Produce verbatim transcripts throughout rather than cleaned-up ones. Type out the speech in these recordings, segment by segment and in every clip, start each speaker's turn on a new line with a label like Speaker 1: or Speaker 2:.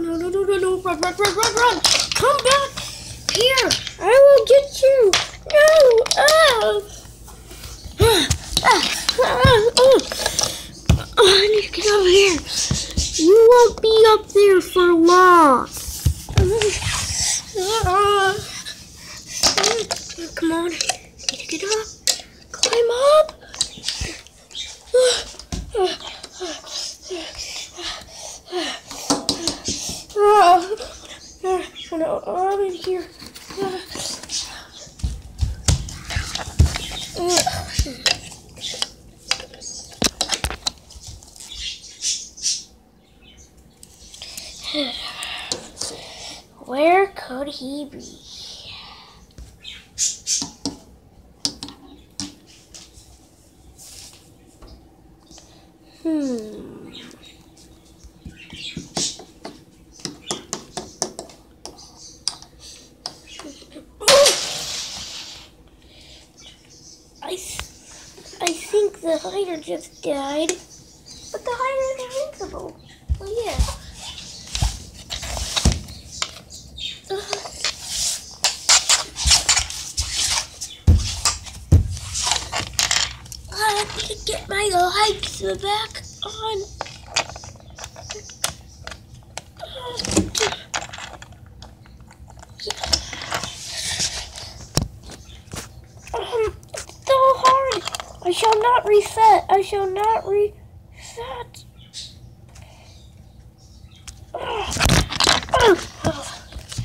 Speaker 1: no, no, no, no, no, run, run, run, run, run! Come back here! I will get you! No! Ah! Ah! Ah! Oh! Oh, I need to get over here. You won't be up there for long. Ah! Come on, need to get up. Climb up. Oh no, I'm in here. Where could he be? Hmm. I, I think the hider just died, but the hider is invincible. Well, yeah. I have to get my lights back on. Um, it's so hard. I shall not reset. I shall not reset. Oh. Oh.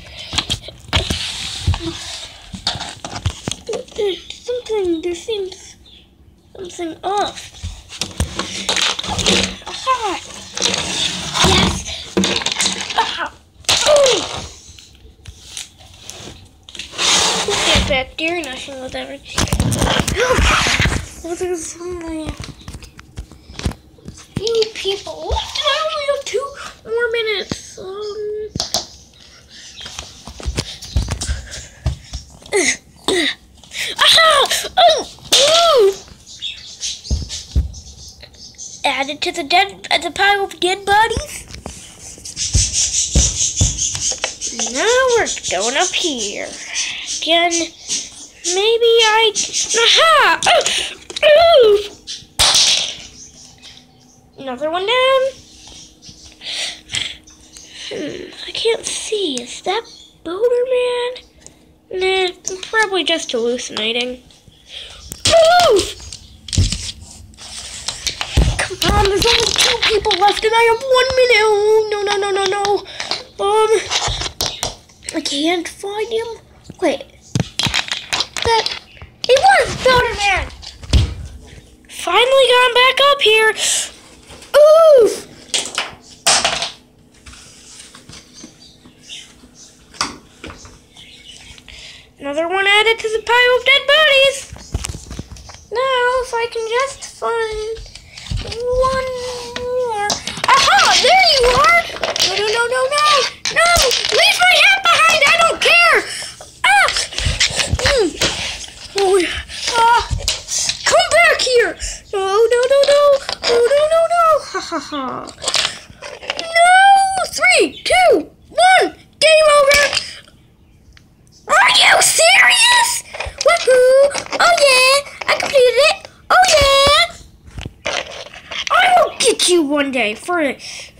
Speaker 1: There's something, there seems something off. Aha! Yes! Aha! Oh! Get back there, nothing with everything. Oh, there's so many few people left, and I only have two more minutes. Um. Aha! Oh! Ooh! Added to the dead, uh, the pile of dead bodies. Now we're going up here. Again, maybe I. Aha! Oh! Ooh! Another one down. Hmm, I can't see. Is that Boulder Man? Nah, I'm probably just hallucinating. Move! Come on, there's only two people left and I have one minute. Oh, no, no, no, no, no. Um, I can't find him. Wait. That, he was Boulder Man. Finally got back up here. Ooh! Another one added to the pile of dead bodies. Now, if I can just find one more. Aha! There you are! No, no, no, no, no! No! Leave my hat behind! I don't care! Ah! Mm. Oh, yeah. Ah! Come back here! No, no, no, no! No, no, no, no! Ha, ha, ha. No! Three, two, one! Game over! Are you serious? Woohoo! Oh yeah! I completed it! Oh yeah! I will get you one day for